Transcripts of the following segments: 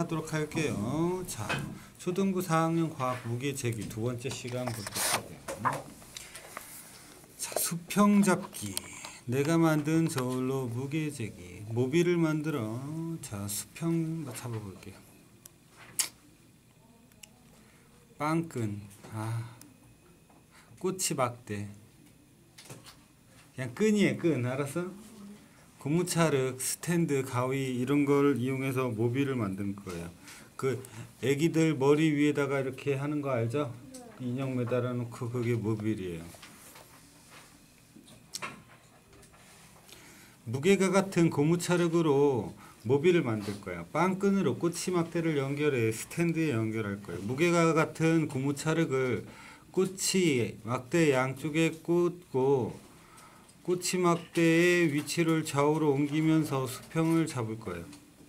하도록 할게요. 자, 초등부 4학년 과학 무게재기 두 번째 시간 보도록 할게요. 자, 수평 잡기. 내가 만든 저울로 무게재기. 모비를 만들어. 자, 수평 잡아볼게요. 빵끈. 꼬치 막대. 그냥 끈이에요, 끈. 알았어? 고무차륵, 스탠드, 가위 이런 걸 이용해서 모비를 만든 거예요. 그 애기들 머리 위에다가 이렇게 하는 거 알죠? 인형 매달아 놓고 그게 모빌이에요. 무게가 같은 고무차륵으로 모빌을 만들 거야. 빵끈으로 꼬치막대를 연결해 스탠드에 연결할 거예요. 무게가 같은 고무차륵을 꼬치 막대 양쪽에 꽂고 꼬치막대의 위치를 좌우로 옮기면서 수평을 잡을 거예요.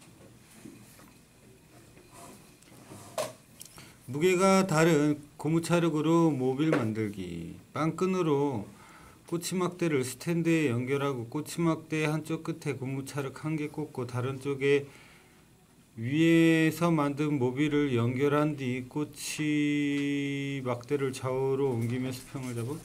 무게가 다른 고무차륵으로 모빌 만들기. 빵끈으로 꼬치막대를 스탠드에 연결하고 꼬치막대 한쪽 끝에 고무차륵 한 개 꽂고 다른 쪽에 위에서 만든 모빌을 연결한 뒤 꼬치막대를 좌우로 옮기며 수평을 잡은.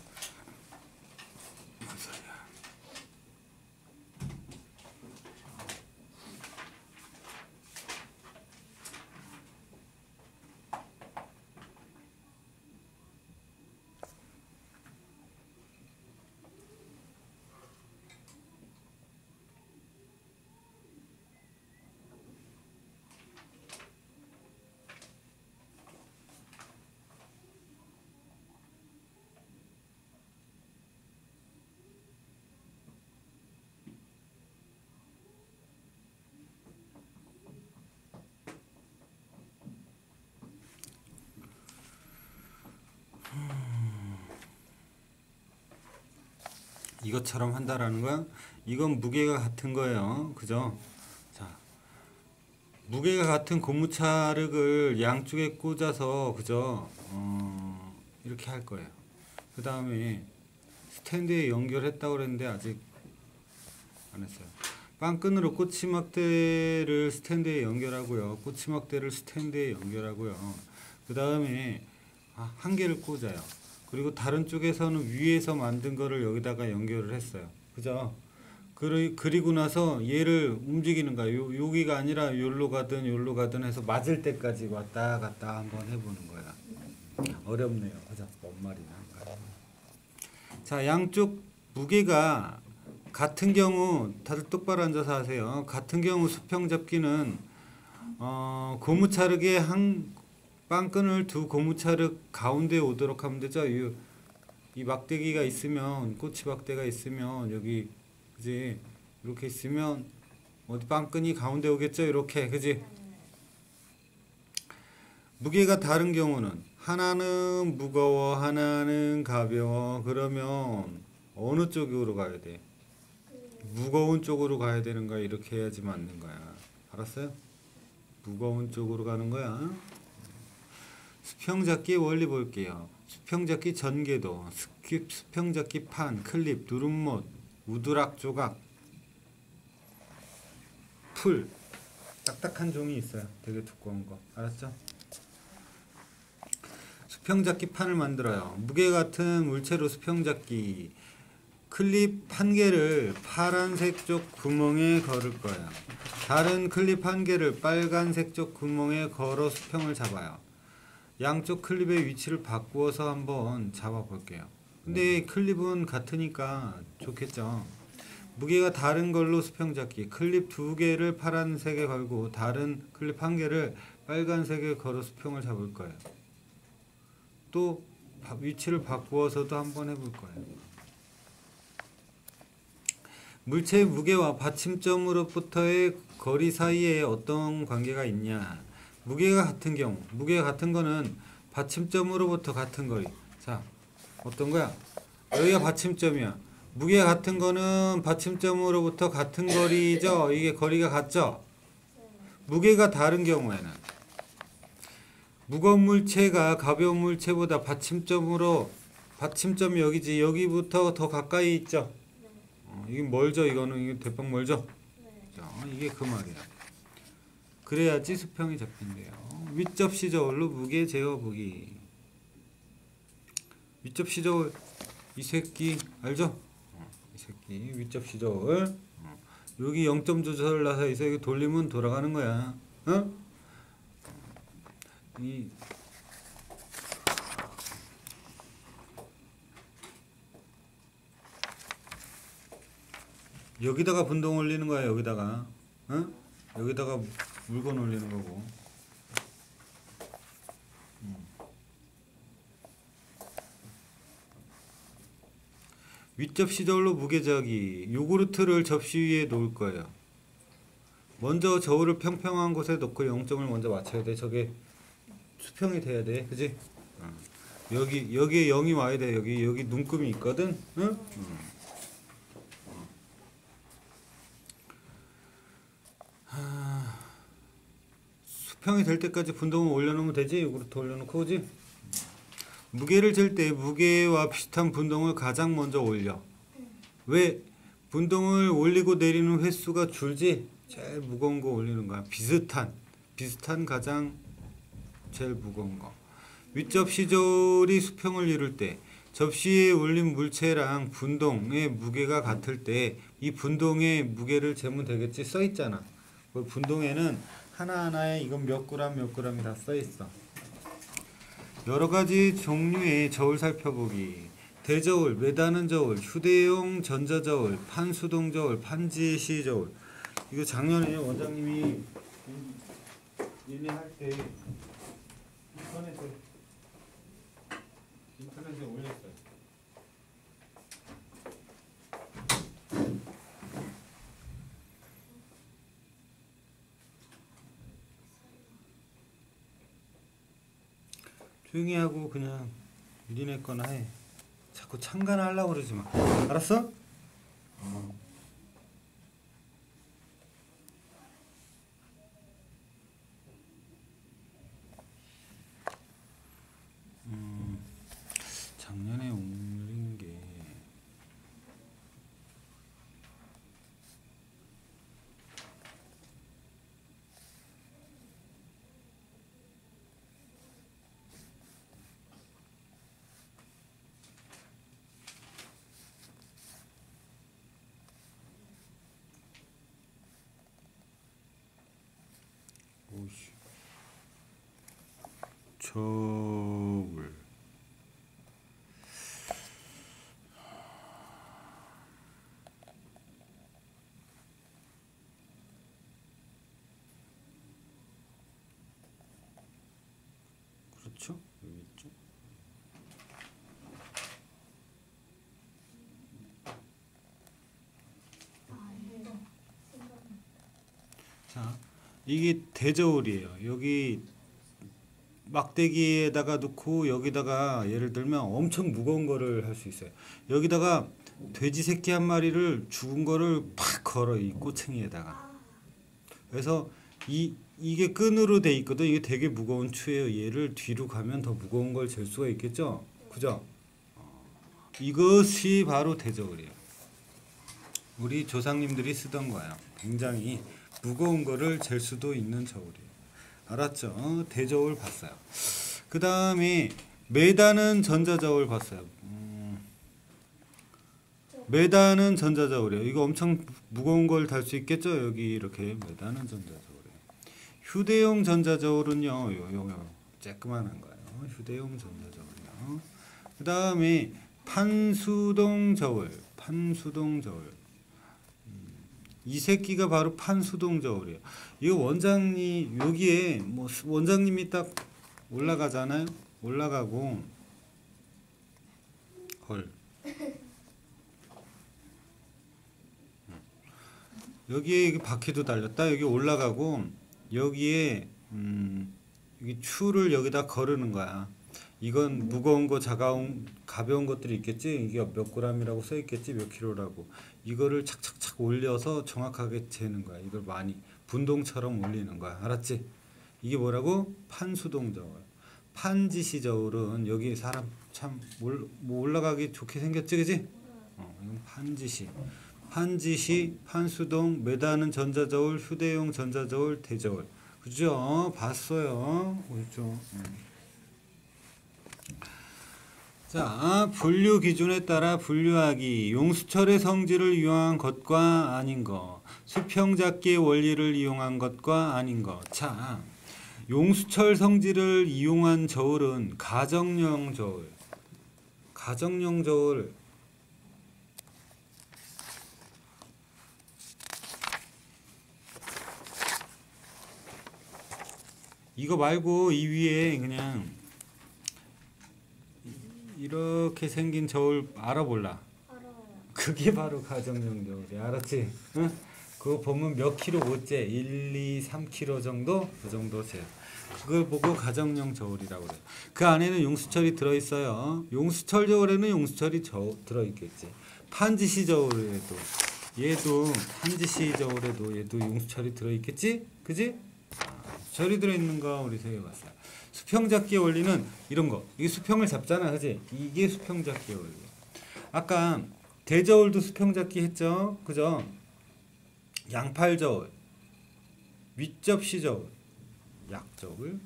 이것처럼 한다라는 거야. 이건 무게가 같은 거예요. 그죠? 자, 무게가 같은 고무차륵을 양쪽에 꽂아서 그죠? 이렇게 할 거예요. 그 다음에 스탠드에 연결했다고 그랬는데 아직 안 했어요. 빵끈으로 꼬치막대를 스탠드에 연결하고요. 꼬치막대를 스탠드에 연결하고요. 그 다음에 한 개를 꽂아요. 그리고 다른 쪽에서는 위에서 만든 거를 여기다가 연결을 했어요. 그죠? 그리고 나서 얘를 움직이는 거야. 여기가 아니라 여기로 가든 해서 맞을 때까지 왔다 갔다 한번 해보는 거야. 어렵네요. 그죠? 뭔 말이나. 자, 양쪽 무게가 같은 경우 다들 똑바로 앉아서 하세요. 같은 경우 수평 잡기는 고무차륵에 빵끈을 두 고무차륵 가운데에 오도록 하면 되죠. 이 막대기가 있으면 꼬치 막대가 있으면 여기 그지 이렇게 있으면 어디 빵끈이 가운데 오겠죠. 이렇게 그지. 무게가 다른 경우는 하나는 무거워 하나는 가벼워. 그러면 어느 쪽으로 가야 돼? 무거운 쪽으로 가야 되는 거야. 이렇게 해야지 맞는 거야. 알았어요? 무거운 쪽으로 가는 거야. 수평잡기의 원리 볼게요. 수평잡기 전개도, 수평잡기 판, 클립, 누름못, 우드락 조각, 풀, 딱딱한 종이 있어요. 되게 두꺼운 거. 알았죠? 수평잡기 판을 만들어요. 무게 같은 물체로 수평잡기. 클립 한 개를 파란색 쪽 구멍에 걸을 거예요. 다른 클립 한 개를 빨간색 쪽 구멍에 걸어 수평을 잡아요. 양쪽 클립의 위치를 바꾸어서 한번 잡아 볼게요. 근데 클립은 같으니까 좋겠죠. 무게가 다른 걸로 수평 잡기. 클립 두 개를 파란색에 걸고 다른 클립 한 개를 빨간색에 걸어 수평을 잡을 거예요. 또 위치를 바꾸어서도 한번 해볼 거예요. 물체의 무게와 받침점으로부터의 거리 사이에 어떤 관계가 있냐. 무게가 같은 경우, 무게가 같은 거는 받침점으로부터 같은 거리. 자, 어떤 거야? 여기가 받침점이야. 무게가 같은 거는 받침점으로부터 같은 거리죠. 이게 거리가 같죠? 무게가 다른 경우에는 무거운 물체가 가벼운 물체보다 받침점이 여기지. 여기부터 더 가까이 있죠? 이게 멀죠? 이거는 이게 대빵 멀죠? 자, 이게 그 말이야. 그래야지 수평이 잡힌대요. 윗접시 저울로 무게 재어보기. 윗접시 저울 이 새끼 알죠? 이 새끼 윗접시 저울. 여기 0점 조절 나서 이렇게 돌리면 돌아가는 거야. 어? 이 여기다가 분동 올리는 거야. 여기다가 어? 여기다가 물건 올리는 거고. 윗접시 저울로 무게 재기. 요구르트를 접시 위에 놓을 거예요. 먼저 저울을 평평한 곳에 놓고 0점을 먼저 맞춰야 돼. 저게 수평이 돼야 돼. 그지? 여기에 0이 와야 돼. 여기 눈금이 있거든. 응? 수평이 될 때까지 분동을 올려놓으면 되지. 요구르트 올려놓고 그지? 무게를 잴 때 무게와 비슷한 분동을 가장 먼저 올려. 왜? 분동을 올리고 내리는 횟수가 줄지? 제일 무거운 거 올리는 거야. 비슷한 가장 제일 무거운 거. 윗접시 저울이 수평을 이룰 때 접시에 올린 물체랑 분동의 무게가 같을 때 이 분동의 무게를 재면 되겠지. 써있잖아. 그 분동에는 하나하나에 이건 몇 g이 다 써있어. 여러가지 종류의 저울 살펴보기. 대저울, 매다는 저울, 휴대용 전자저울, 판수동 저울, 판지시 저울. 이거 작년에 원장님이 얘네 할 때 인터넷에 올렸어요. 조용히 하고 그냥 니네 거나 해. 자꾸 참관하려고 그러지 마. 알았어? 작년에 올린 게 오씨 저울 그렇죠? 여기 있죠? 자, 이게 대저울이에요. 여기 막대기에다가 넣고 여기다가 예를 들면 엄청 무거운 거를 할 수 있어요. 여기다가 돼지 새끼 한 마리를 죽은 거를 팍 걸어 이 꼬챙이에다가. 그래서 이게 끈으로 돼 있거든. 이게 되게 무거운 추예요. 얘를 뒤로 가면 더 무거운 걸 잴 수가 있겠죠. 그죠? 이것이 바로 대저울이에요. 우리 조상님들이 쓰던 거예요. 굉장히 무거운 거를 잴 수도 있는 저울이에요. 알았죠? 대저울 봤어요. 그 다음에 매다는 전자저울 봤어요. 매다는 전자저울이에요. 이거 엄청 무거운 걸 달 수 있겠죠? 여기 이렇게 매다는 전자저울이에요. 휴대용 전자저울은요, 요 쬐끄만한 거예요. 휴대용 전자저울이요. 그 다음에 판수동 저울. 이 새끼가 바로 판수동 저울이에요. 이거 원장님 여기에 뭐 원장님이 딱 올라가잖아요. 올라가고 헐 여기에 바퀴도 달렸다. 여기 올라가고 여기에 여기 추를 여기다 거르는 거야. 이건 무거운 거 가벼운 것들이 있겠지. 이게 몇 g이라고 써 있겠지. 몇 킬로라고. 이거를 착착착 올려서 정확하게 재는 거야. 이걸 많이 분동처럼 올리는 거야. 알았지? 이게 뭐라고? 판수동 저울. 판지시 저울은 여기 사람 참 뭐 올라가기 좋게 생겼지, 그지? 이건 판지시. 판지시, 판수동, 매다는 전자저울, 휴대용 전자저울, 대저울. 그죠? 봤어요. 그죠? 자, 분류 기준에 따라 분류하기. 용수철의 성질을 이용한 것과 아닌 것. 수평잡기의 원리를 이용한 것과 아닌 것. 자, 용수철 성질을 이용한 저울은 가정용 저울. 가정용 저울. 이거 말고 이 위에 그냥 이렇게 생긴 저울 알아볼라. 알아요. 그게 바로 가정용 저울이야. 알았지? 응? 그거 보면 몇 킬로 못 재. 1, 2, 3킬로 정도? 그 정도 재. 그걸 보고 가정용 저울이라고 그래. 그 안에는 용수철이 들어있어요. 용수철 저울에는 용수철이 들어있겠지. 판지시 저울에도 얘도 판지시 저울에도 얘도 용수철이 들어있겠지? 그지? 철이 들어있는 거 우리 새겨봤어요. 수평잡기의 원리는 이런 거. 이게 수평을 잡잖아, 그지? 이게 수평잡기의 원리. 아까 대저울도 수평잡기 했죠, 그죠? 양팔저울, 윗접시저울, 약저울.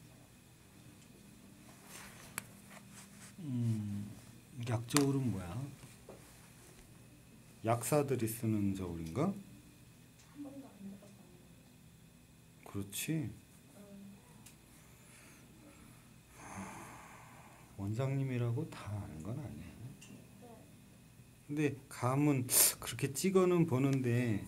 약저울은 뭐야? 약사들이 쓰는 저울인가? 한 번도 안 해봤어요. 그렇지. 원장님이라고 다 아는 건 아니에요. 근데 감은 그렇게 찍어는 보는데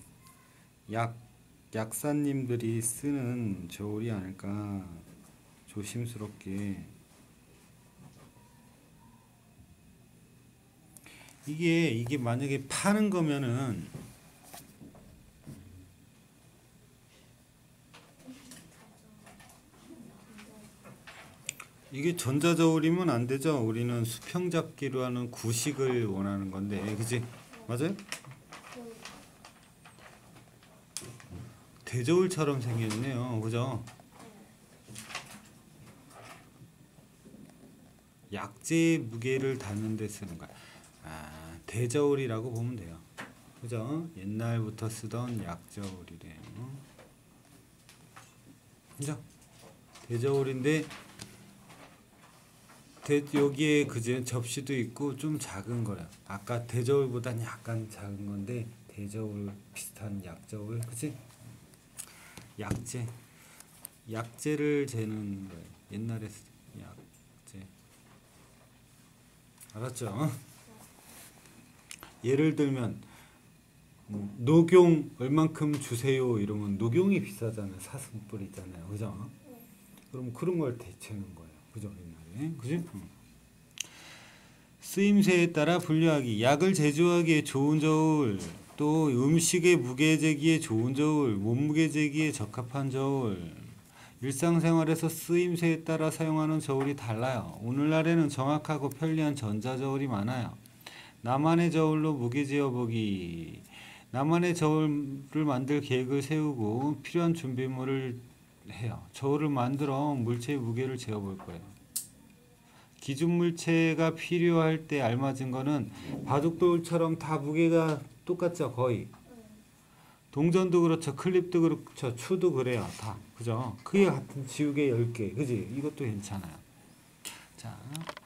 약사님들이 쓰는 저울이 아닐까 조심스럽게. 이게 만약에 파는 거면은 이게 전자저울이면 안 되죠. 우리는 수평잡기로 하는 구식을 원하는 건데, 그지? 맞아요? 대저울처럼 생겼네요, 그죠? 약재 무게를 닿는 데 쓰는 거야. 아, 대저울이라고 보면 돼요. 그죠? 옛날부터 쓰던 약저울이래요. 그죠? 대저울인데 여기에 그제 접시도 있고 좀 작은 거야. 아까 대저울보단 약간 작은 건데 대저울 비슷한 약저울, 그치? 약재를 재는 거예요. 옛날에 약재. 알았죠? 예를 들면 녹용 얼만큼 주세요 이러면 녹용이 비싸잖아요. 사슴뿔 있잖아요, 그죠? 그럼 그런 걸 대체는 거예요, 그죠? 그지? 쓰임새에 따라 분류하기. 약을 제조하기에 좋은 저울, 또 음식의 무게 재기에 좋은 저울, 몸무게 재기에 적합한 저울. 일상생활에서 쓰임새에 따라 사용하는 저울이 달라요. 오늘날에는 정확하고 편리한 전자저울이 많아요. 나만의 저울로 무게 재어보기. 나만의 저울을 만들 계획을 세우고 필요한 준비물을 해요. 저울을 만들어 물체의 무게를 재어볼 거예요. 기준 물체가 필요할 때 알맞은 거는 바둑돌처럼 다 무게가 똑같죠, 거의. 동전도 그렇죠, 클립도 그렇죠, 추도 그래요, 다. 그죠? 크기가 같은 지우개 10개, 그지? 이것도 괜찮아요. 자.